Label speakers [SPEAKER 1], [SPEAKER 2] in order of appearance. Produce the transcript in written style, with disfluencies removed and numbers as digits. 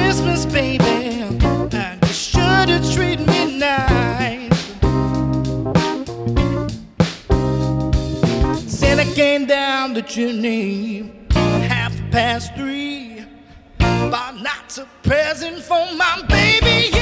[SPEAKER 1] Christmas, baby, and you should have treated me nice. Santa came down the chimney 3:30, bought lots of presents for my baby.